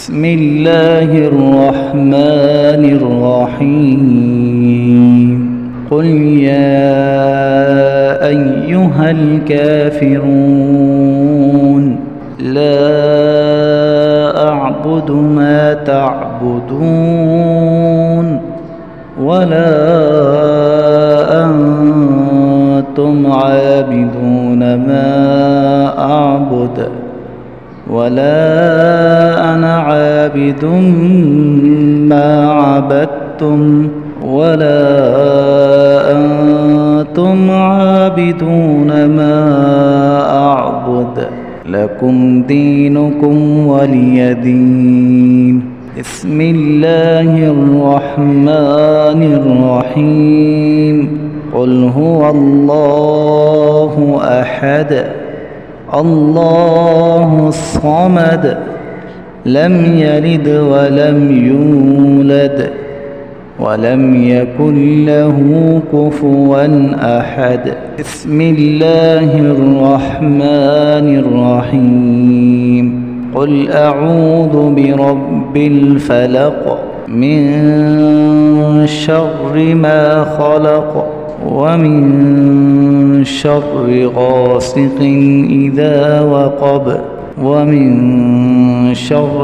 بسم الله الرحمن الرحيم قل يا أيها الكافرون لا أعبد ما تعبدون ولا أنتم عابدون ما أعبد ولا أنا عابد ما عبدتم ولا أنتم عابدون ما أعبد لكم دينكم ولي دين. بسم الله الرحمن الرحيم قل هو الله أحد الله الصمد لم يلد ولم يولد ولم يكن له كفوا أحد. بسم الله الرحمن الرحيم قل أعوذ برب الفلق من شر ما خلق ومن شر غاسق إذا وقب ومن شر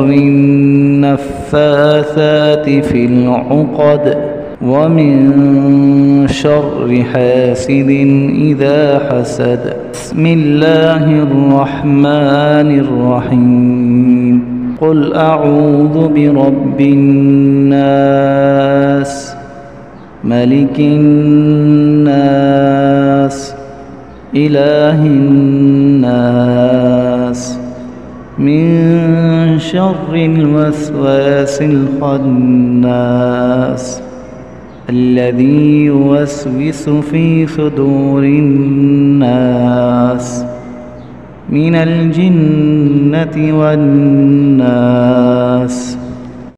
النفاثات في العقد ومن شر حاسد إذا حسد. بسم الله الرحمن الرحيم قل أعوذ برب الناس ملك الناس إله الناس من شر الوسواس الخناس الذي يوسوس في صدور الناس من الجنة والناس.